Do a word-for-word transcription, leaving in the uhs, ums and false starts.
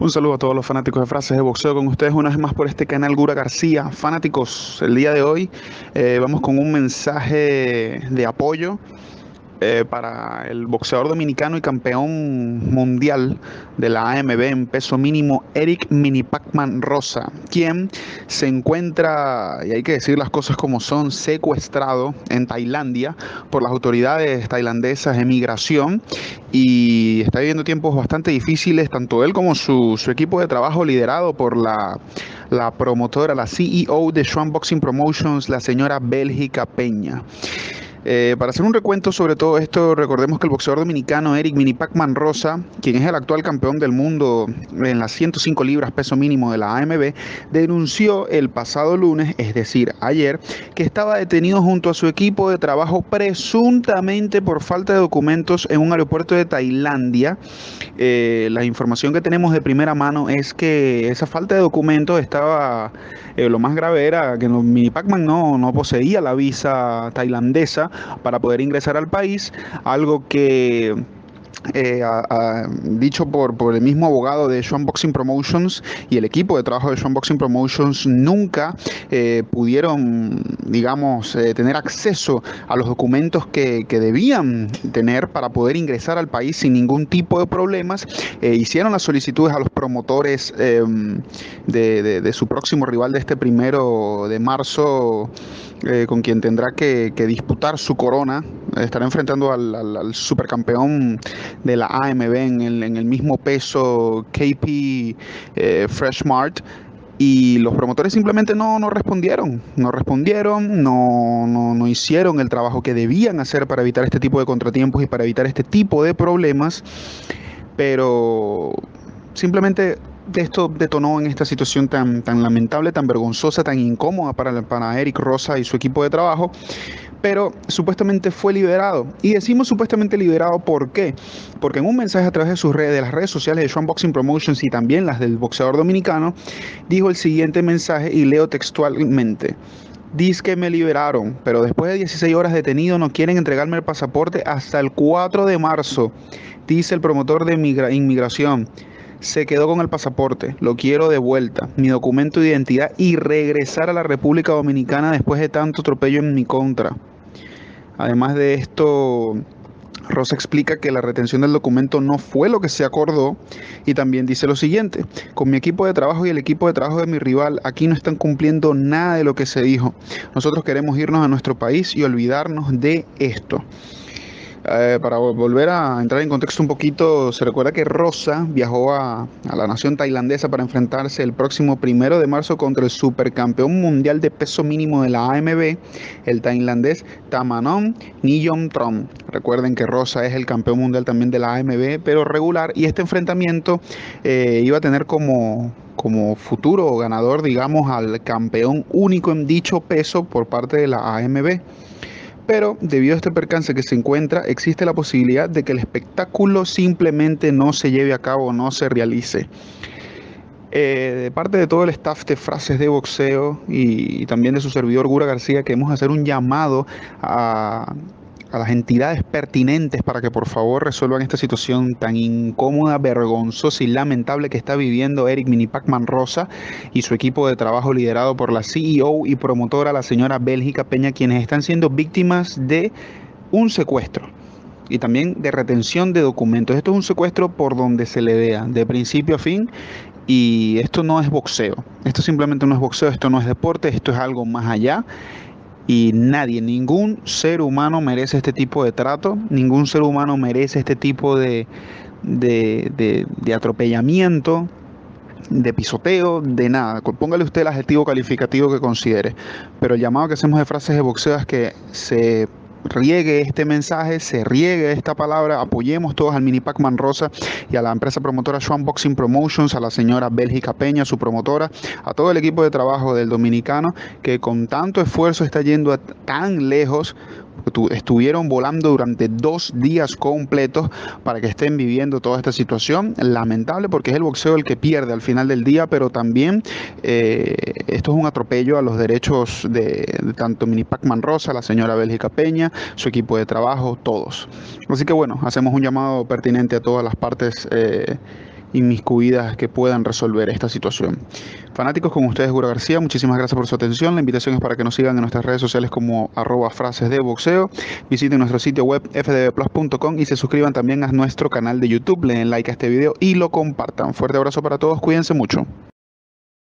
Un saludo a todos los fanáticos de frases de boxeo con ustedes una vez más por este canal Gura García. Fanáticos, el día de hoy eh, vamos con un mensaje de apoyo eh, para el boxeador dominicano y campeón mundial de la A M B en peso mínimo, Eric Mini Pacman Rosa, quien se encuentra, y hay que decir las cosas como son, secuestrado en Tailandia por las autoridades tailandesas de migración y está viviendo tiempos bastante difíciles, tanto él como su, su equipo de trabajo liderado por la, la promotora, la C E O de Schwan Boxing Promotions, la señora Bélgica Peña. Eh, para hacer un recuento sobre todo esto, recordemos que el boxeador dominicano Eric Mini Pacman Rosa, quien es el actual campeón del mundo en las ciento cinco libras peso mínimo de la A M B, denunció el pasado lunes, es decir, ayer, que estaba detenido junto a su equipo de trabajo presuntamente por falta de documentos en un aeropuerto de Tailandia. Eh, la información que tenemos de primera mano es que esa falta de documentos estaba, eh, lo más grave era que no, Mini Pacman no, no poseía la visa tailandesa para poder ingresar al país, algo que eh, a, a, dicho por, por el mismo abogado de Schwan Boxing Promotions y el equipo de trabajo de Schwan Boxing Promotions nunca eh, pudieron, digamos, eh, tener acceso a los documentos que, que debían tener para poder ingresar al país sin ningún tipo de problemas. Eh, hicieron las solicitudes a los promotores eh, de, de, de su próximo rival de este primero de marzo, Eh, con quien tendrá que, que disputar su corona. Estará enfrentando al, al, al supercampeón de la A M B en el, en el mismo peso K P eh, Fresh Mart. Y los promotores simplemente no, no respondieron, no respondieron, no, no, no hicieron el trabajo que debían hacer para evitar este tipo de contratiempos y para evitar este tipo de problemas, pero simplemente esto detonó en esta situación tan, tan lamentable, tan vergonzosa, tan incómoda para, para Eric Rosa y su equipo de trabajo, pero supuestamente fue liberado. Y decimos supuestamente liberado, ¿por qué? Porque en un mensaje a través de sus redes, de las redes sociales de Schwan Boxing Promotions y también las del boxeador dominicano, dijo el siguiente mensaje y leo textualmente. Dice que me liberaron, pero después de dieciséis horas detenido no quieren entregarme el pasaporte hasta el cuatro de marzo, dice el promotor de migra- inmigración. Se quedó con el pasaporte, lo quiero de vuelta, mi documento de identidad y regresar a la República Dominicana después de tanto atropello en mi contra. Además de esto, Rosa explica que la retención del documento no fue lo que se acordó y también dice lo siguiente: con mi equipo de trabajo y el equipo de trabajo de mi rival, aquí no están cumpliendo nada de lo que se dijo. Nosotros queremos irnos a nuestro país y olvidarnos de esto. Eh, para volver a entrar en contexto un poquito, se recuerda que Rosa viajó a, a la nación tailandesa para enfrentarse el próximo primero de marzo contra el supercampeón mundial de peso mínimo de la A M B, el tailandés Tamanon Niyomtrom. Recuerden que Rosa es el campeón mundial también de la A M B, pero regular, y este enfrentamiento eh, iba a tener como como futuro ganador, digamos, al campeón único en dicho peso por parte de la A M B. Pero debido a este percance que se encuentra, existe la posibilidad de que el espectáculo simplemente no se lleve a cabo, no se realice. Eh, de parte de todo el staff de Frases de Boxeo y, y también de su servidor Gura García, queremos hacer un llamado a, a las entidades pertinentes para que por favor resuelvan esta situación tan incómoda, vergonzosa y lamentable que está viviendo Eric Mini Pacman Rosa y su equipo de trabajo liderado por la C E O y promotora, la señora Bélgica Peña, quienes están siendo víctimas de un secuestro y también de retención de documentos. Esto es un secuestro por donde se le vea, de principio a fin. Y esto no es boxeo, esto simplemente no es boxeo, esto no es deporte, esto es algo más allá. Y nadie, ningún ser humano merece este tipo de trato, ningún ser humano merece este tipo de, de, de, de atropellamiento, de pisoteo, de nada. Póngale usted el adjetivo calificativo que considere. Pero el llamado que hacemos de Frases de Boxeo es que se riegue este mensaje, se riegue esta palabra, apoyemos todos al Mini Pacman Rosa y a la empresa promotora Schwan Boxing Promotions, a la señora Bélgica Peña, su promotora, a todo el equipo de trabajo del dominicano que con tanto esfuerzo está yendo a tan lejos. Estuvieron volando durante dos días completos para que estén viviendo toda esta situación lamentable, porque es el boxeo el que pierde al final del día, pero también eh, esto es un atropello a los derechos de, de tanto Mini Pacman Rosa, la señora Bélgica Peña, su equipo de trabajo, todos. Así que bueno, hacemos un llamado pertinente a todas las partes eh, inmiscuidas que puedan resolver esta situación. Fanáticos, con ustedes Gura García, muchísimas gracias por su atención. La invitación es para que nos sigan en nuestras redes sociales como arroba frases de boxeo. Visiten nuestro sitio web f d b plus punto com y se suscriban también a nuestro canal de YouTube. Le den like a este video y lo compartan. Fuerte abrazo para todos, cuídense mucho.